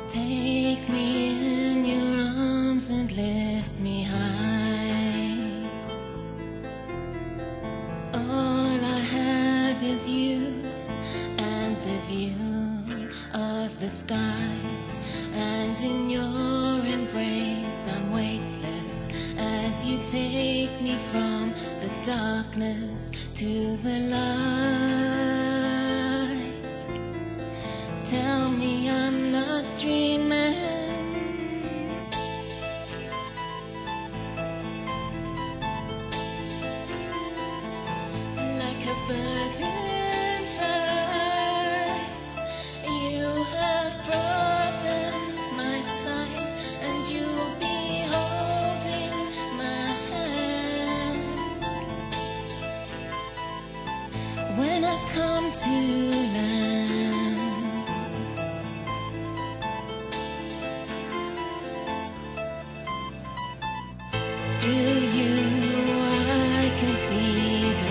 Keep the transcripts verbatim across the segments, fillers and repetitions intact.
Take me in your arms and lift me high. All I have is you and the view of the sky, and in your embrace I'm weightless as you take me from the darkness to the light. Tell me I'm not dreaming, like a bird in flight. You have broadened my sight, and you'll be holding my hand when I come to land. Through you I can see the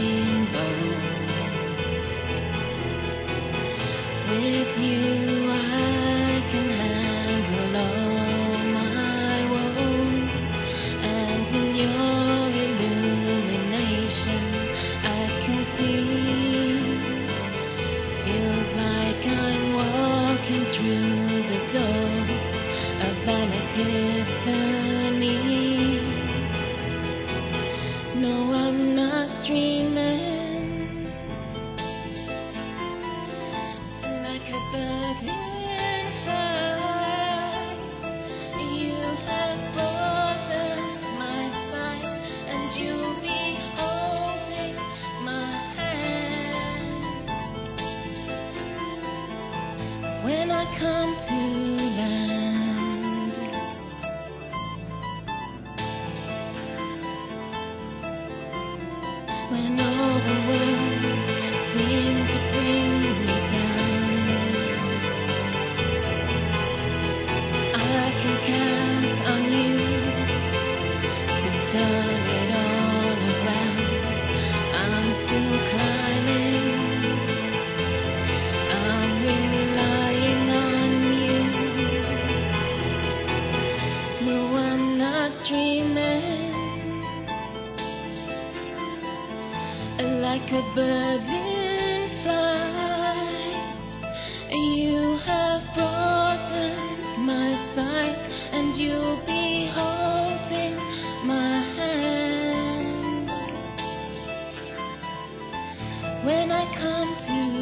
rainbows. With you I can handle all my woes, and in your illumination I can see. Feels like I'm walking through the doors of an epiphany. No, I'm not dreaming, like a bird in flight. You have broadened my sight, and you'll be holding my hand when I come to land. When all the world seems to bring me down, I can count on you to turn it all around. I'm still climbing, I'm relying on you. No, I'm not dreaming, like a bird in flight. You have broadened my sight, and you'll be holding my hand when I come to